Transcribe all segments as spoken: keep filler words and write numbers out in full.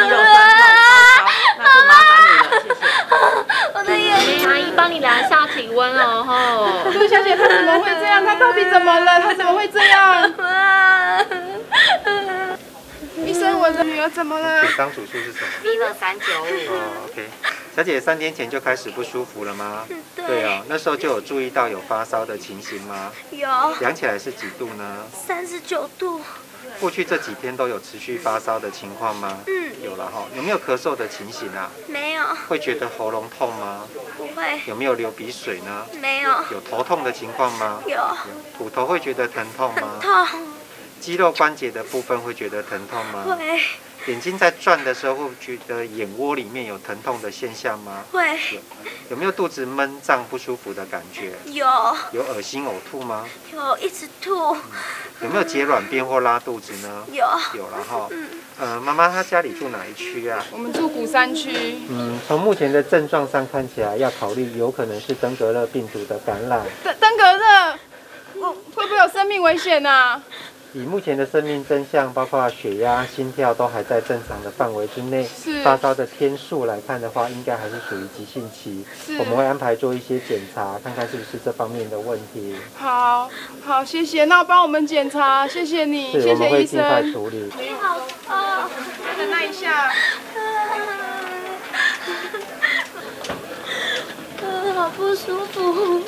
肉酸痛、高烧，那就麻烦你了，谢谢。 我的眼睛， 阿姨帮你量一下体温哦，吼。 陆小姐，她怎么会这样？她到底怎么了？她怎么会这样？医生，我的女儿怎么了？ 健康指数是什么？ 一二三九五。 哦 ，OK。小姐三天前就开始不舒服了吗？ 对。 对哦，那时候就有注意到有发烧的情形吗？ 有。 量起来是几度呢？ 三十九度。 过去这几天都有持续发烧的情况吗？ 嗯。 有了哈。有没有咳嗽的情形啊？ 没有。 会觉得喉咙痛吗？ 不会。 有没有流鼻水呢？ 没有。 有头痛的情况吗？ 有。 骨头会觉得疼痛吗？ 痛。 肌肉关节的部分会觉得疼痛吗？ 会。 眼睛在转的时候，会觉得眼窝里面有疼痛的现象吗？ 会。 有。有没有肚子闷胀不舒服的感觉？ 有。 有恶心呕吐吗？ 有，一直吐。 嗯、有没有解软便或拉肚子呢？ 有。 有了哈。嗯。呃，妈妈她家里住哪一区啊？ 我们住鼓山区。 嗯，从目前的症状上看起来，要考虑有可能是登革热病毒的感染。 登登革热，我会不会有生命危险啊？ 以目前的生命真相，包括血压、心跳都还在正常的范围之内。 是。 发烧的天数来看的话，应该还是属于急性期。是。我们会安排做一些检查，看看是不是这方面的问题。 好，好，谢谢。那帮我们检查，谢谢你，谢谢医生。 我们会尽快处理。 你好痛， 忍耐一下。 嗯，好不舒服。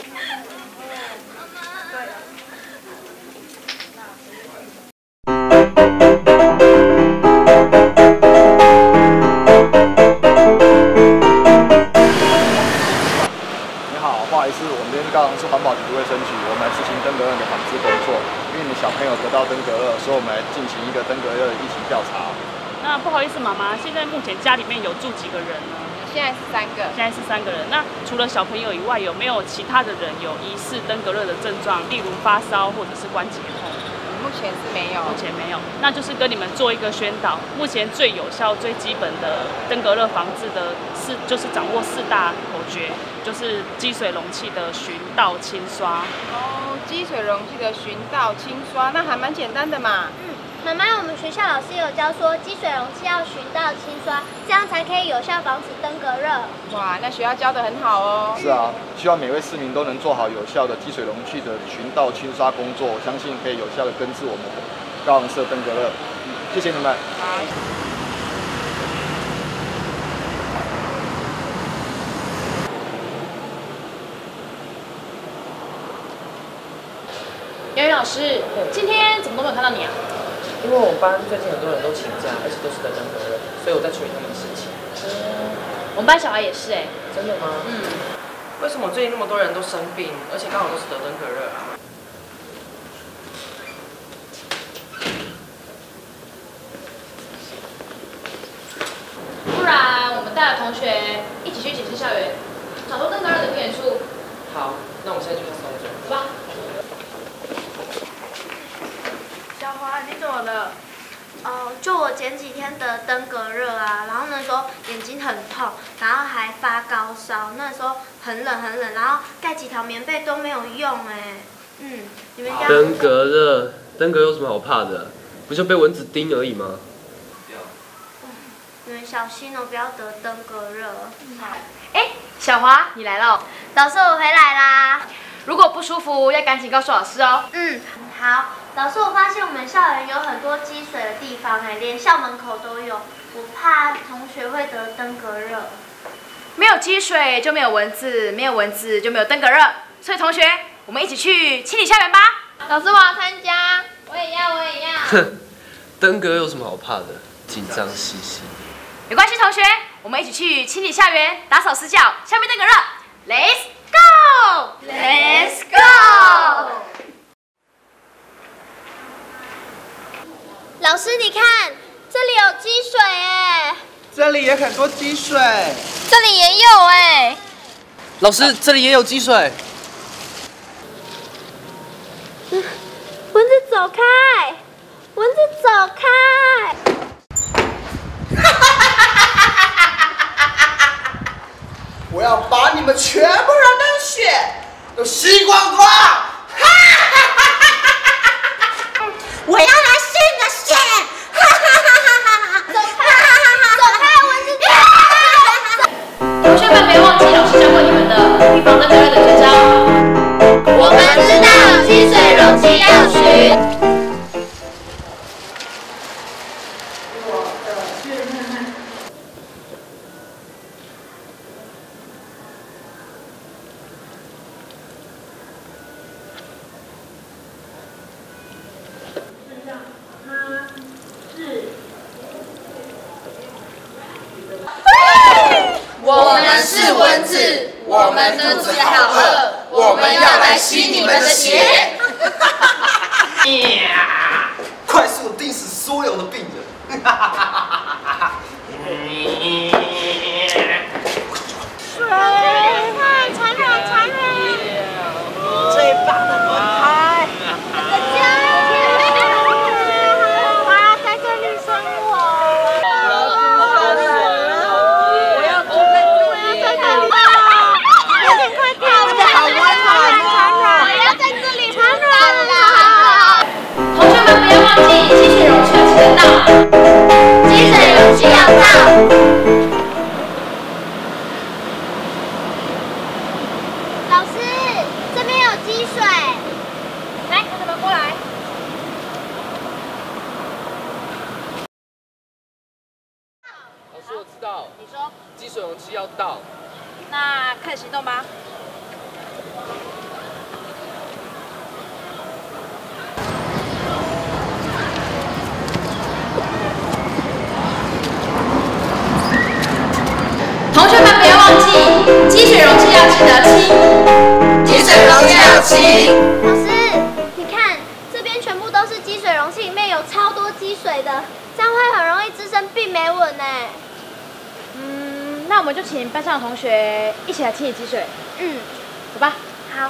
不好意思，我们这边高雄市环保局卫生局，我们来执行登革热的防治工作。因为你的小朋友得到登革热，所以我们来进行一个登革热的疫情调查。 那不好意思，妈妈，现在目前家里面有住几个人呢？ 现在是三个。 现在是三个人。那除了小朋友以外，有没有其他的人有疑似登革热的症状，例如发烧或者是关节痛？ 目前是没有。 目前没有，那就是跟你们做一个宣导。目前最有效、最基本的登革热防治的是，就是掌握四大口诀，就是积水容器的巡倒清刷。 哦，积水容器的巡倒清刷，那还蛮简单的嘛。 嗯，妈妈，我们学校老师有教说，积水容器要巡倒清刷，这样才可以有效防止登革热。 哇，那学校教得很好哦。 是啊，希望每位市民都能做好有效的积水容器的巡倒清刷工作，我相信可以有效的根治我们的高雄市的登革热。谢谢你们。 好。 杨宇老师，今天怎么都没有看到你啊？ 因为我们班最近很多人都请假，而且都是得登革热，所以我在处理他们的事情。 嗯，我们班小孩也是哎、欸。 真的吗？ 嗯。 为什么最近那么多人都生病，而且刚好都是得登革热啊？ 不然我们带着同学一起去检视校园，找出登革热的病原数。 好，那我们现在就去搜索。 走吧。 小华，你怎么了？哦，就我前几天得登革热啊，然后那时候眼睛很痛，然后还发高烧，那时候很冷很冷，然后盖几条棉被都没有用哎。嗯，你们家登革热，登革有什么好怕的？不就被蚊子叮而已吗？ 你们小心哦，不要得登革热。 好。哎，小华，你来了。 老师，我回来啦。 如果不舒服，要赶紧告诉老师哦。 嗯，好。老师，我发现我们校园有很多积水的地方哎，连校门口都有，我怕同学会得登革热。 没有积水就没有蚊子，没有蚊子就没有登革热，所以同学，我们一起去清理校园吧。 老师，我要参加。我也要，我也要。 哼，登革有什么好怕的？紧张兮兮。 没关系，同学，我们一起去清理校园，打扫死角，消灭登革热。Let's go! Let's go! 老师，你看，这里有积水哎。 这里也很多积水。 这里也有哎。 老师，这里也有积水。 嗯，蚊子走开！蚊子走开！ 我要把你们全部人的血都吸光光！我要来吸你的血！ 走开！走记老师教过你们的预防登革热的绝招。我们知道积水容器要循。 我们是蚊子，我们肚子好饿，我们要来吸你们的血。 快速定死所有的病人！ 水太残忍，残忍！最棒的轮胎！大家，我要在这里生活。我要住在这里。我要在这里。快点快点！我的好温暖，我要在这里传染了。 同学们不要忘记积水容器要记得倒，积水容器要倒。 老师，这边有积水，来，同学们过来。 老师，我知道。你说。积水容器要倒。 那开始行动吧。同学们不要忘记，积水容器要记得清。 积水容器要清。 老师，你看这边全部都是积水容器，里面有超多积水的，这样会很容易滋生病媒蚊呢。 嗯，那我们就请班上的同学一起来清理积水。 嗯， 走吧。 好。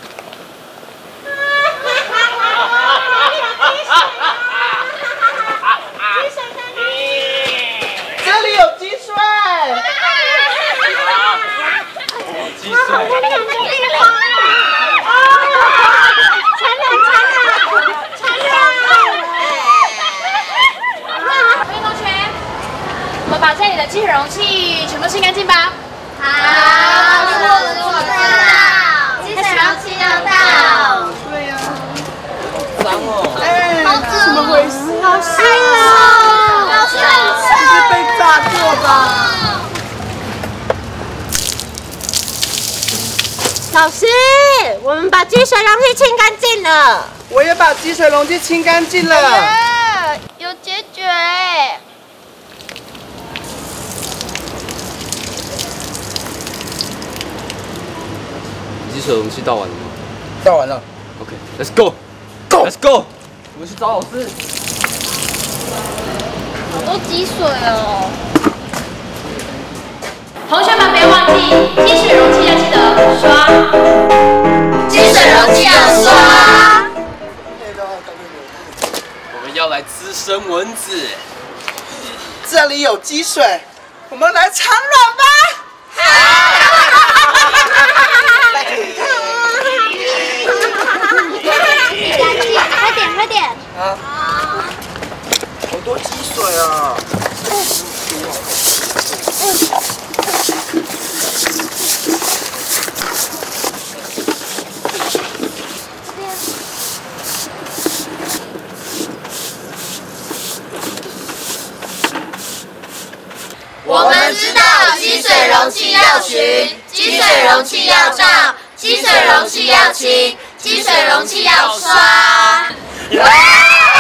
这里有积水。 积水。 把这里的积水容器全部清干净吧。 好，我知道，积水容器要倒。 对呀。 脏哦。 哎，怎么回事？ 好湿哦！ 好湿，是被炸过吧？ 老师，我们把积水容器清干净了。 我也把积水容器清干净了。 哎，有解决。 积水容器倒完了吗？ 倒完了。 OK，Let's go，Go，Let's go， 我们去找老师。 好多积水哦。 同学们不要忘记，积水容器要记得刷。 积水容器要刷。 我们要来滋生蚊子。 这里有积水，我们来产卵吧。 快点快点！ 啊！好多积水啊！ 我们知道积水容器要循，积水容器要倒，积水容器要清，积水容器要刷。